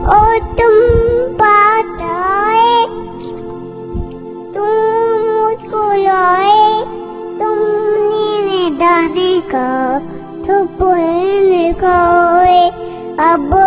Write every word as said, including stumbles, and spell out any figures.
और तुम बात आए, तुम मुझको लाए, तुमने दाने का तो पुण्य खाए। अब